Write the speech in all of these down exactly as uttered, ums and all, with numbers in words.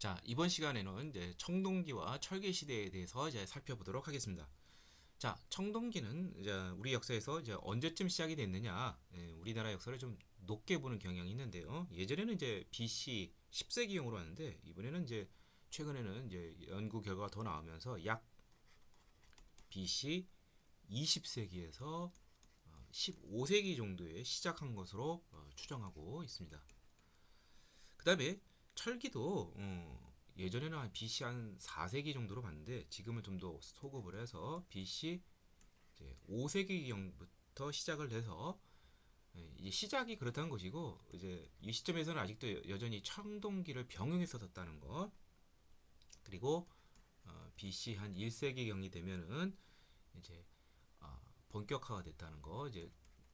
자, 이번 시간에는 이제 청동기와 철기 시대에 대해서 이제 살펴보도록 하겠습니다. 자, 청동기는 이제 우리 역사에서 이제 언제쯤 시작이 됐느냐, 예, 우리나라 역사를 좀 높게 보는 경향이 있는데요. 예전에는 이제 비씨 십 세기용으로 하는데 이번에는 이제 최근에는 이제 연구 결과가 더 나오면서 약 비씨 이십 세기에서 십오 세기 정도에 시작한 것으로 어, 추정하고 있습니다. 그 다음에 철기도 어, 예전에는 한 비씨 한 사 세기 정도로 봤는데 지금은 좀 더 소급을 해서 비씨 이제 오 세기경부터 시작을 해서 예, 이제 시작이 그렇다는 것이고 이제 이 시점에서는 아직도 여전히 청동기를 병용해서 썼다는 것. 그리고 어, 비씨 한 일 세기경이 되면은 이제 어, 본격화가 됐다는 거 이제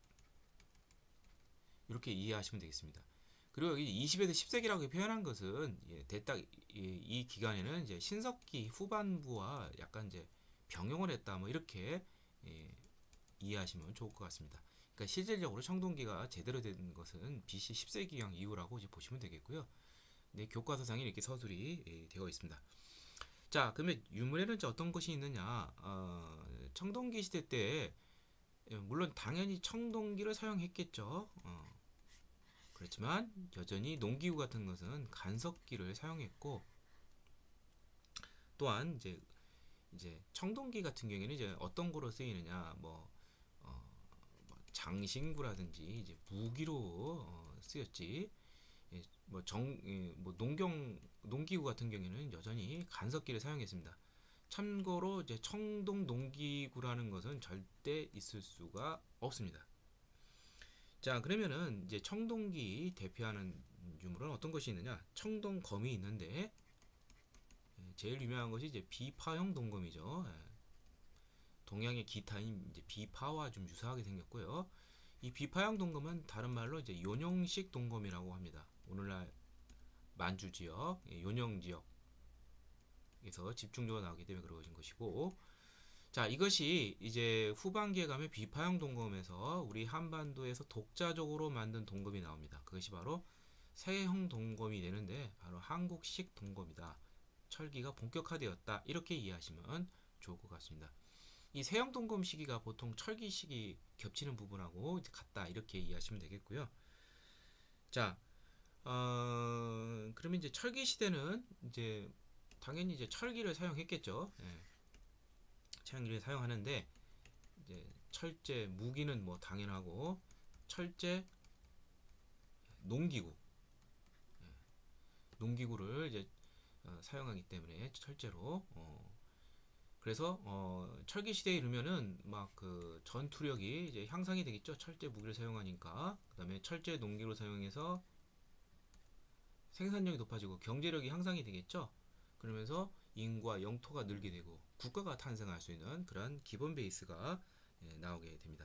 이렇게 이해하시면 되겠습니다. 그리고 여기 이십에서 십 세기라고 표현한 것은 예, 대딱 이, 이 기간에는 이제 신석기 후반부와 약간 이제 병용을 했다 뭐 이렇게 예, 이해하시면 좋을 것 같습니다. 그러니까 실질적으로 청동기가 제대로 된 것은 비씨 십 세기경 이후라고 이제 보시면 되겠고요. 네, 교과서상에 이렇게 서술이 예, 되어 있습니다. 자, 그러면 유물에는 이제 어떤 것이 있느냐? 어, 청동기 시대 때 예, 물론 당연히 청동기를 사용했겠죠. 어, 그렇지만 여전히 농기구 같은 것은 간섭기를 사용했고 또한 이제 이제 청동기 같은 경우에는 이제 어떤 거로 쓰이느냐 뭐, 어, 뭐 장신구라든지 이제 무기로 어, 쓰였지. 예, 뭐 정, 예, 뭐 농경 농기구 같은 경우에는 여전히 간섭기를 사용했습니다. 참고로 이제 청동 농기구라는 것은 절대 있을 수가 없습니다. 자, 그러면은 이제 청동기 대표하는 유물은 어떤 것이 있느냐? 청동검이 있는데 제일 유명한 것이 이제 비파형 동검이죠. 동양의 기타인 이제 비파와 좀 유사하게 생겼고요. 이 비파형 동검은 다른 말로 이제 요령식 동검이라고 합니다. 오늘날 만주 지역, 요령 지역에서 집중적으로 나오기 때문에 그러진 것이고, 자, 이것이 이제 후반기에 가면 비파형 동검에서 우리 한반도에서 독자적으로 만든 동검이 나옵니다. 그것이 바로 세형 동검이 되는데 바로 한국식 동검이다. 철기가 본격화되었다. 이렇게 이해하시면 좋을 것 같습니다. 이 세형 동검 시기가 보통 철기 시기 겹치는 부분하고 이제 같다. 이렇게 이해하시면 되겠고요. 자, 어, 그러면 이제 철기 시대는 이제 당연히 이제 철기를 사용했겠죠. 예. 철기를 사용하는데 이제 철제 무기는 뭐 당연하고 철제 농기구 농기구를 이제 어, 사용하기 때문에 철제로 어, 그래서 어, 철기 시대에 이르면은 막 그 전투력이 이제 향상이 되겠죠. 철제 무기를 사용하니까 그다음에 철제 농기구를 사용해서 생산력이 높아지고 경제력이 향상이 되겠죠. 그러면서 인구와 영토가 늘게 되고 국가가 탄생할 수 있는 그런 기본 베이스가 예, 나오게 됩니다.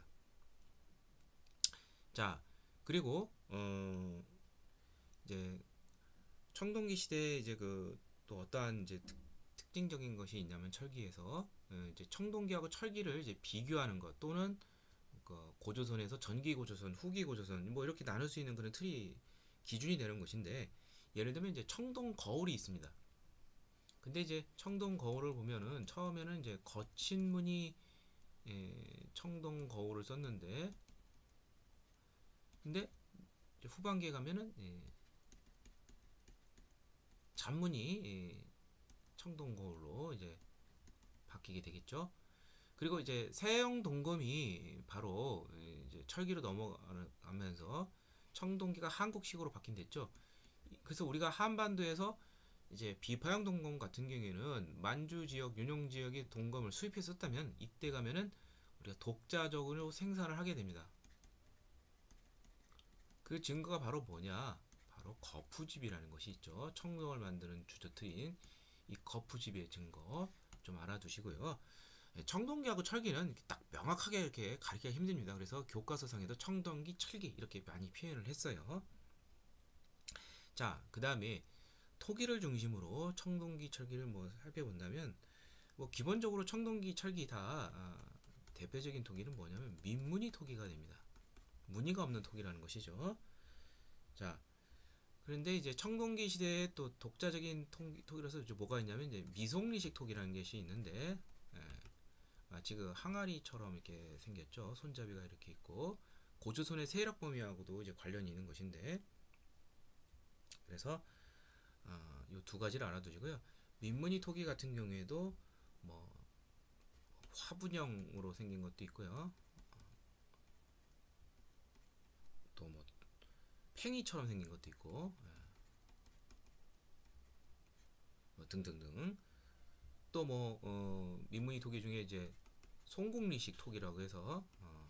자, 그리고 어, 이제 청동기 시대에 이제 그 또 어떠한 이제 특, 특징적인 것이 있냐면 철기에서 어, 이제 청동기하고 철기를 이제 비교하는 것 또는 그 고조선에서 전기 고조선, 후기 고조선 뭐 이렇게 나눌 수 있는 그런 틀이 기준이 되는 것인데 예를 들면 이제 청동 거울이 있습니다. 근데 이제 청동 거울을 보면은 처음에는 이제 거친 무늬 예, 청동 거울을 썼는데 근데 후반기에 가면은 예, 잔무늬 예, 청동 거울로 이제 바뀌게 되겠죠. 그리고 이제 세형 동검이 바로 이제 철기로 넘어가면서 청동기가 한국식으로 바뀐댔죠. 그래서 우리가 한반도에서 이제 비파형 동검 같은 경우에는 만주 지역, 윤영 지역의 동검을 수입했었다면 이때 가면은 우리가 독자적으로 생산을 하게 됩니다. 그 증거가 바로 뭐냐? 바로 거푸집이라는 것이 있죠. 청동을 만드는 주저트인 이 거푸집의 증거 좀 알아두시고요. 청동기하고 철기는 딱 명확하게 이렇게 가리기가 힘듭니다. 그래서 교과서상에도 청동기, 철기 이렇게 많이 표현을 했어요. 자, 그 다음에 토기를 중심으로 청동기, 철기를 뭐 살펴본다면 뭐 기본적으로 청동기, 철기 다 아, 대표적인 토기는 뭐냐면 민무늬 토기가 됩니다. 무늬가 없는 토기라는 것이죠. 자, 그런데 이제 청동기 시대에 또 독자적인 통, 톡이라서 이제 뭐가 있냐면 이제 미송리식 톡이라는 것이 있는데, 예, 마치 그 항아리처럼 이렇게 생겼죠. 손잡이가 이렇게 있고 고조선의 세력범위하고도 이제 관련이 있는 것인데, 그래서 어, 이 두 가지를 알아두시고요. 민무늬 토기 같은 경우에도 뭐 화분형으로 생긴 것도 있고요. 또 뭐 팽이처럼 생긴 것도 있고, 예, 뭐 등등등. 또 뭐 어, 민무늬 토기 중에 이제 송국리식 톡이라고 해서 어,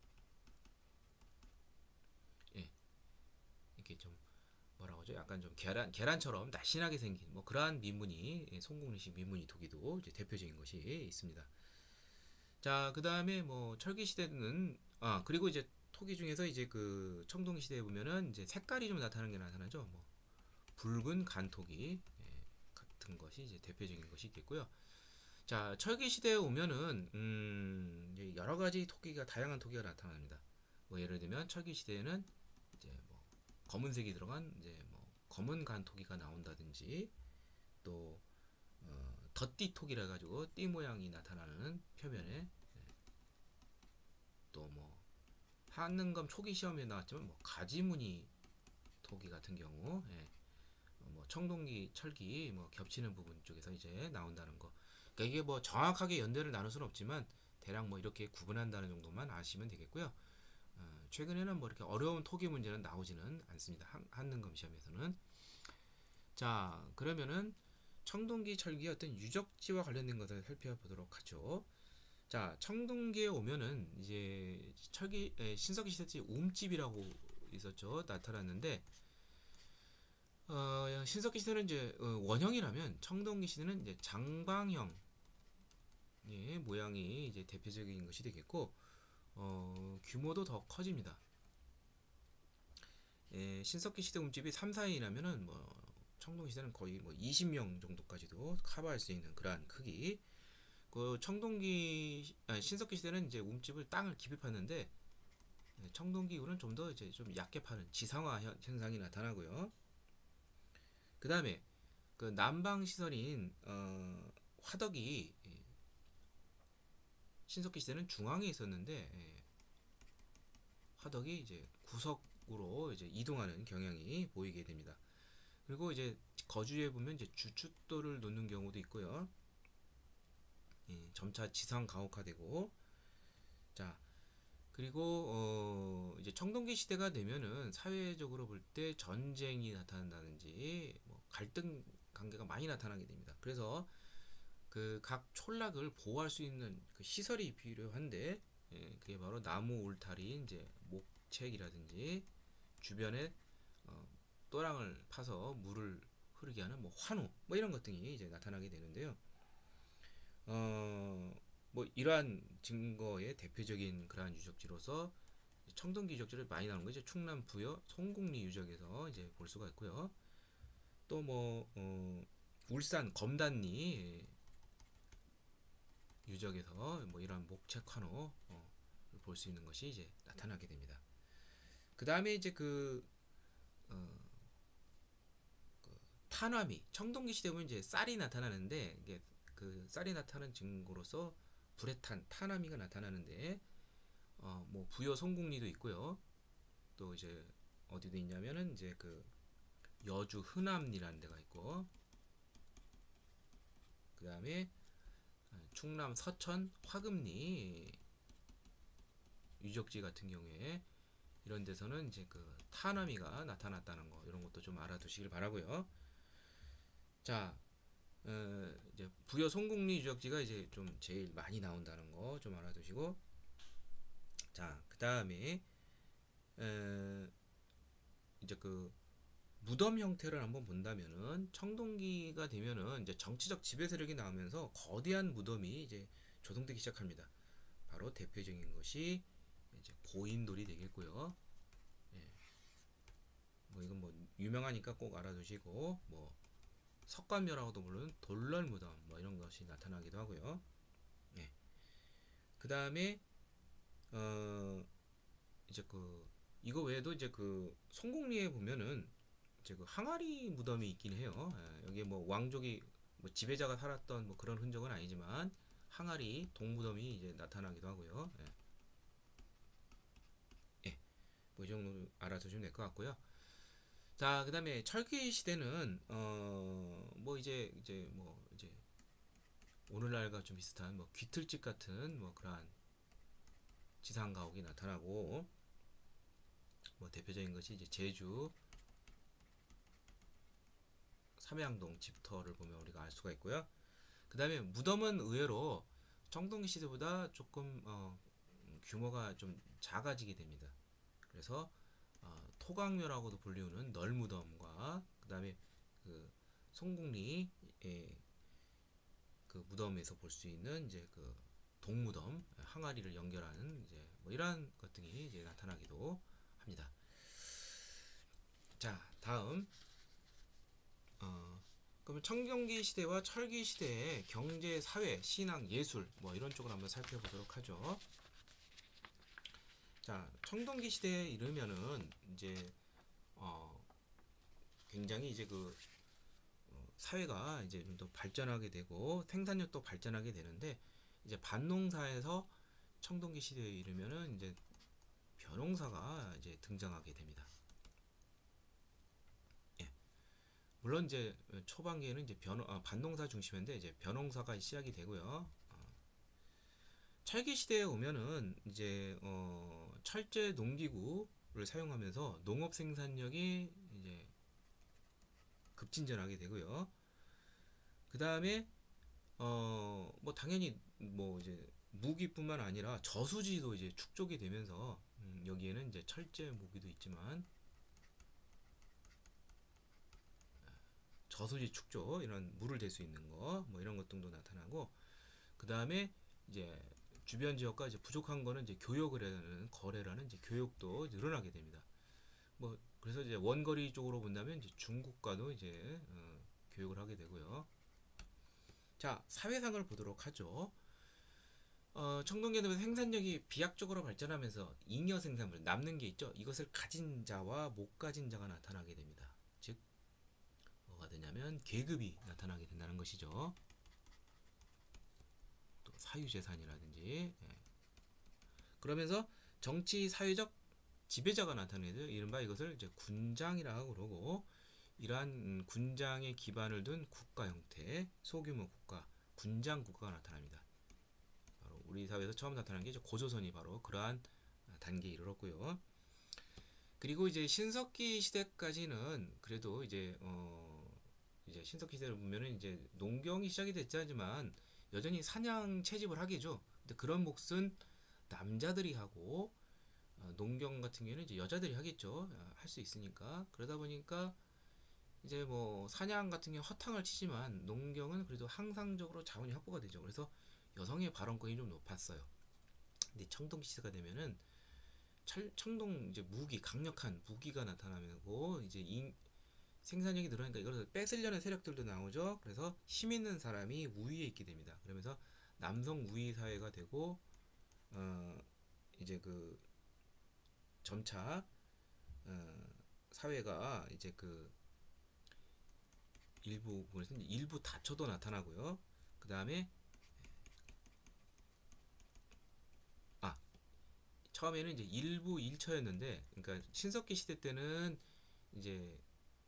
예, 이렇게 좀 뭐라고 하죠? 약간 좀 계란 계란처럼 날씬하게 생긴 뭐 그러한 민무늬, 예, 송국리식 민무늬 토기도 이제 대표적인 것이 있습니다. 자, 그 다음에 뭐 철기 시대는 아 그리고 이제 토기 중에서 이제 그 청동기 시대에 보면은 이제 색깔이 좀 나타나는 게 나타나죠. 뭐 붉은 간토기, 예, 같은 것이 이제 대표적인 것이 있겠고요. 자, 철기 시대에 오면은 음, 여러 가지 토기가 다양한 토기가 나타납니다. 뭐 예를 들면 철기 시대에는 이제 뭐 검은색이 들어간 이제 뭐 검은 간토기가 나온다든지, 또 어, 덧띠톡이라 가지고 띠 모양이 나타나는 표면에, 또 뭐 한능검 초기 시험에 나왔지만 뭐 가지무늬 토기 같은 경우, 예, 어, 뭐 청동기 철기 뭐 겹치는 부분 쪽에서 이제 나온다는 거. 그러니까 이게 뭐 정확하게 연대를 나눌 수는 없지만 대략 뭐 이렇게 구분한다는 정도만 아시면 되겠고요. 어, 최근에는 뭐 이렇게 어려운 토기 문제는 나오지는 않습니다. 한, 한능검 시험에서는. 자, 그러면은 청동기 철기의 어떤 유적지와 관련된 것을 살펴보도록 하죠. 자, 청동기에 오면은 이제 철기 에, 신석기 시대 때 움집이라고 있었죠. 나타났는데, 어, 신석기 시대는 이제 어, 원형이라면 청동기 시대는 이제 장방형, 예, 모양이 이제 대표적인 것이 되겠고, 어, 규모도 더 커집니다. 예, 신석기 시대 움집이 삼, 사 인이라면은 뭐 청동기 시대는 거의 뭐 이십 명 정도까지도 커버할 수 있는 그러한 크기. 그 청동기 아니, 신석기 시대는 이제 움집을 땅을 깊이 팠는데, 청동기 이후는 좀 더 이제 좀 얕게 파는 지상화 현상이 나타나고요. 그 다음에 그 난방 시설인 어, 화덕이 신석기 시대는 중앙에 있었는데, 예, 화덕이 이제 구석으로 이제 이동하는 경향이 보이게 됩니다. 그리고 이제 거주에 보면 이제 주춧돌을 놓는 경우도 있고요. 예, 점차 지상 가옥화되고, 자, 그리고 어 이제 청동기 시대가 되면은 사회적으로 볼 때 전쟁이 나타난다든지 뭐 갈등 관계가 많이 나타나게 됩니다. 그래서 그 각 촌락을 보호할 수 있는 그 시설이 필요한데, 예, 그게 바로 나무 울타리, 이제 목책이라든지 주변에 어, 또랑을 파서 물을 흐르게 하는 뭐 환호 뭐 이런 것 등이 이제 나타나게 되는데요. 어, 뭐 이러한 증거의 대표적인 그러한 유적지로서 청동기 유적지를 많이 나오는 거죠. 충남 부여 송곡리 유적에서 이제 볼 수가 있고요. 또뭐 어, 울산 검단리 유적에서 뭐 이러한 목책환호 어, 볼 수 있는 것이 이제 나타나게 됩니다. 그 다음에 이제 그, 어, 그 탄화미 청동기 시대 보면 이제 쌀이 나타나는데, 이게 그 쌀이 나타나는 증거로서 불에 탄 탄화미가 나타나는데, 어, 뭐 부여 송곡리도 있고요. 또 이제 어디도 있냐면은 이제 그 여주 흔암리라는 데가 있고, 그 다음에 충남 서천 화금리 유적지 같은 경우에 이런 데서는 이제 그 탄화미가 나타났다는 거, 이런 것도 좀 알아두시길 바라고요. 자, 어, 이제 부여 송곡리 유적지가 이제 좀 제일 많이 나온다는 거 좀 알아두시고, 자, 그 다음에 이제 그 무덤 형태를 한번 본다면은 청동기가 되면은 이제 정치적 지배 세력이 나오면서 거대한 무덤이 이제 조성되기 시작합니다. 바로 대표적인 것이 이제 고인돌이 되겠고요. 예. 뭐 이건 뭐 유명하니까 꼭 알아두시고, 뭐 석관묘라고도 부르는 돌널 무덤 뭐 이런 것이 나타나기도 하고요. 예. 그 다음에 어 이제 그 이거 외에도 이제 그 송곡리에 보면은 이제 그 항아리 무덤이 있긴 해요. 예, 여기에 뭐 왕족이 뭐 지배자가 살았던 뭐 그런 흔적은 아니지만 항아리 동무덤이 이제 나타나기도 하고요. 예, 예, 뭐이 정도 알아두시면 될 것 같고요. 자, 그다음에 철기 시대는 어 뭐 이제 이제 뭐 이제 오늘날과 좀 비슷한 뭐 귀틀집 같은 뭐 그러한 지상 가옥이 나타나고, 뭐 대표적인 것이 이제 제주 삼양동 집터를 보면 우리가 알 수가 있고요. 그 다음에 무덤은 의외로 청동기 시대보다 조금 어, 규모가 좀 작아지게 됩니다. 그래서 어, 토강묘라고도 불리우는 널무덤과 그 다음에 그 송국리 그 무덤에서 볼 수 있는 이제 그 동무덤 항아리를 연결하는 이제 뭐 이러한 것들이 이제 나타나기도 합니다. 자, 다음 어, 그러면 청동기 시대와 철기 시대의 경제, 사회, 신앙, 예술 뭐 이런 쪽을 한번 살펴보도록 하죠. 자, 청동기 시대에 이르면은 이제 어, 굉장히 이제 그 어, 사회가 이제 좀 더 발전하게 되고 생산력도 발전하게 되는데, 이제 반농사에서 청동기 시대에 이르면은 이제 벼농사가 이제 등장하게 됩니다. 예. 물론 이제 초반기에는 이제 변, 아, 반농사 중심인데 이제 벼농사가 시작이 되고요. 어, 철기 시대에 오면은 이제 어, 철제 농기구를 사용하면서 농업 생산력이 이제 급진전하게 되고요. 그 다음에 어, 뭐 당연히 뭐 이제 무기뿐만 아니라 저수지도 이제 축적이 되면서 음, 여기에는 이제 철제 무기도 있지만 저수지 축조, 이런 물을 댈 수 있는 거 뭐 이런 것들도 나타나고, 그 다음에 이제 주변 지역과 이제 부족한 거는 이제 교역을 하는 거래라는 이제 교역도 이제 늘어나게 됩니다. 뭐 그래서 이제 원거리 쪽으로 본다면 이제 중국과도 이제 어, 교역을 하게 되고요. 자, 사회상을 보도록 하죠. 어, 청동기업의 생산력이 비약적으로 발전하면서 잉여 생산물, 남는 게 있죠. 이것을 가진 자와 못 가진 자가 나타나게 됩니다. 즉 뭐가 되냐면 계급이 나타나게 된다는 것이죠. 또 사유재산이라든지. 예. 그러면서 정치 사회적 지배자가 나타내죠. 이른바 이것을 이제 군장이라고 그러고, 이러한 군장에 기반을 둔 국가 형태, 소규모 국가, 군장 국가가 나타납니다. 바로 우리 사회에서 처음 나타난 게 이제 고조선이 바로 그러한 단계에 이르렀고요. 그리고 이제 신석기 시대까지는 그래도 이제 어 이제 신석기 시대를 보면은 이제 농경이 시작이 됐지만 여전히 사냥 채집을 하겠죠. 근데 그런 몫은 남자들이 하고 어, 농경 같은 경우는 이제 여자들이 하겠죠. 할 수 있으니까. 그러다 보니까 이제 뭐 사냥 같은 경우 허탕을 치지만 농경은 그래도 항상적으로 자원이 확보가 되죠. 그래서 여성의 발언권이 좀 높았어요. 근데 청동기 시대가 되면은 철, 청동 이제 무기, 강력한 무기가 나타나고 이제 인, 생산력이 늘어나니까 이걸 뺏으려는 세력들도 나오죠. 그래서 힘 있는 사람이 우위에 있게 됩니다. 그러면서 남성 우위 사회가 되고 어 이제 그 점차 어 사회가 이제 그 일부 부분에서 일부 다처도 나타나고요. 그 다음에 아 처음에는 이제 일부 일처였는데, 그러니까 신석기 시대 때는 이제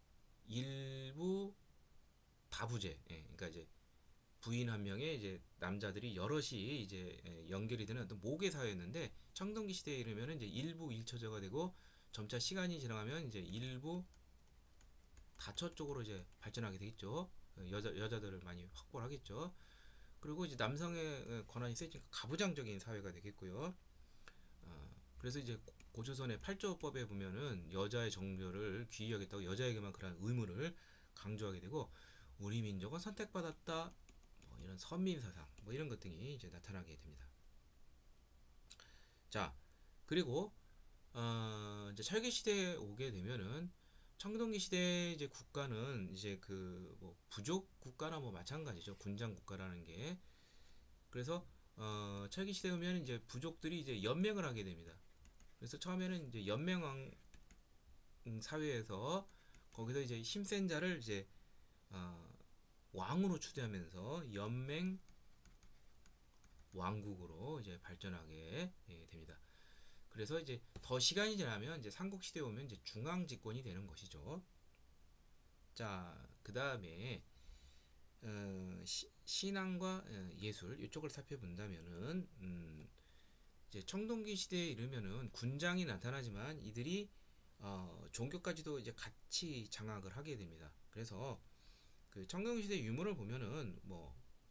일부 다부제, 예, 그러니까 이제 부인 한 명에 이제 남자들이 여럿이 이제 연결이 되는 어떤 모계 사회였는데, 청동기 시대에 이르면 이제 일부 일처제가 되고 점차 시간이 지나가면 이제 일부 다처 쪽으로 이제 발전하게 되겠죠. 여자 여자들을 많이 확보를 하겠죠. 그리고 이제 남성의 권한이 세지니까 가부장적인 사회가 되겠고요. 어, 그래서 이제 고조선의 팔조법에 보면은 여자의 정조를 귀히 여겼다고 여자에게만 그런 의무를 강조하게 되고, 우리 민족은 선택받았다, 뭐 이런 선민 사상, 뭐 이런 것들이 이제 나타나게 됩니다. 자, 그리고 어, 이제 철기 시대에 오게 되면은 청동기 시대 이제 국가는 이제 그 뭐 부족 국가나 뭐 마찬가지죠. 군장 국가라는 게. 그래서 어, 철기 시대에 오면 이제 부족들이 이제 연맹을 하게 됩니다. 그래서 처음에는 이제 연맹왕 사회에서 거기서 이제 힘센 자를 이제 어, 왕으로 추대하면서 연맹 왕국으로 이제 발전하게 예, 됩니다. 그래서 이제 더 시간이 지나면 이제 삼국 시대에 오면 이제 중앙 집권이 되는 것이죠. 자, 그 다음에 어, 시, 신앙과 어, 예술 이쪽을 살펴본다면은 음, 이제 청동기 시대에 이르면은 군장이 나타나지만 이들이 어, 종교까지도 이제 같이 장악을 하게 됩니다. 그래서 그 청동기 시대 유물을 보면은 뭐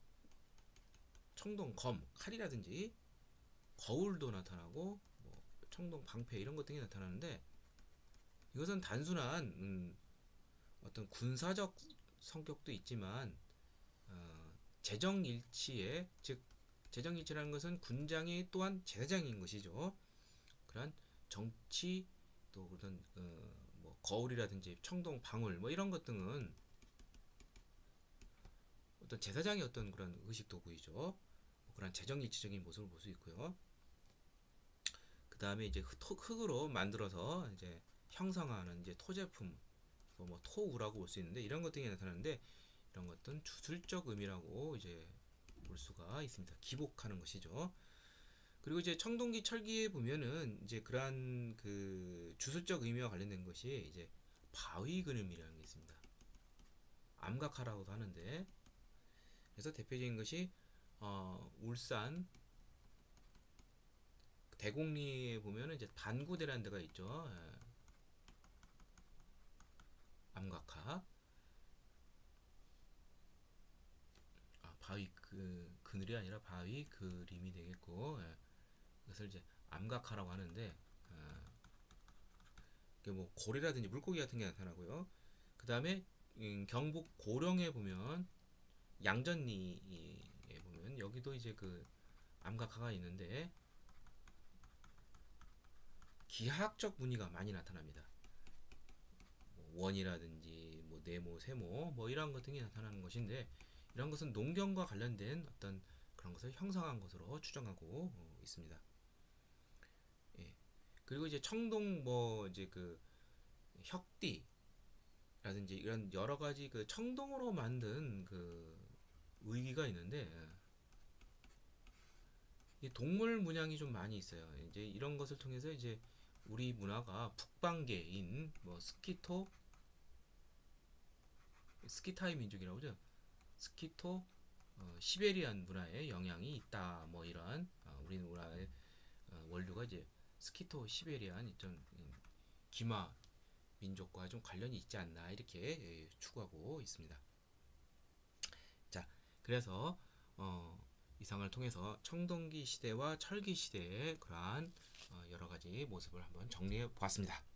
청동 검, 칼이라든지 거울도 나타나고 뭐 청동 방패 이런 것들이 나타나는데 이것은 단순한 음, 어떤 군사적 성격도 있지만 어, 재정일치에 즉 재정일치라는 것은 군장이 또한 제사장인 것이죠. 그런 정치 또 그런 어, 뭐 거울이라든지 청동 방울 뭐 이런 것 등은 어떤 제사장의 어떤 그런 의식 도구이죠. 뭐 그런 재정일치적인 모습을 볼 수 있고요. 그 다음에 이제 흙으로 만들어서 이제 형상화하는 이제 토제품, 뭐 토우라고 볼 수 있는데 이런 것들이 나타나는데 이런 것들은 주술적 의미라고 이제 볼 수가 있습니다. 기복하는 것이죠. 그리고 이제 청동기 철기에 보면은 이제 그러한 그 주술적 의미와 관련된 것이 이제 바위 그림이라는 게 있습니다. 암각화라고도 하는데 그래서 대표적인 것이 어, 울산 대곡리에 보면은 이제 반구대라는 데가 있죠. 예. 암각화. 아, 바위 그 그늘이 아니라 바위 그림이 되겠고 예. 그것을 이제 암각화라고 하는데 어, 뭐 고래라든지 물고기 같은 게 나타나고요. 그 다음에 음, 경북 고령에 보면 양전리에 보면 여기도 이제 그 암각화가 있는데 기하학적 무늬가 많이 나타납니다. 뭐 원이라든지 뭐 네모, 세모 뭐 이런 것 등이 나타나는 것인데 이런 것은 농경과 관련된 어떤 그런 것을 형성한 것으로 추정하고 어, 있습니다. 예. 그리고 이제 청동 뭐 이제 그 혁띠라든지 이런 여러 가지 그 청동으로 만든 그 의귀가 있는데 이 동물 문양이 좀 많이 있어요. 이제 이런 것을 통해서 이제 우리 문화가 북방계인 뭐 스키토 스키타이 민족이라고 하죠. 스키토 어, 시베리안 문화에 영향이 있다. 뭐 이런 어, 우리 문화의 어, 원류가 이제 스키토 시베리안 좀 기마 민족과 좀 관련이 있지 않나 이렇게 예, 추구하고 있습니다. 자, 그래서 어, 이상을 통해서 청동기 시대와 철기 시대의 그러한 어, 여러 가지 모습을 한번 정리해 보았습니다.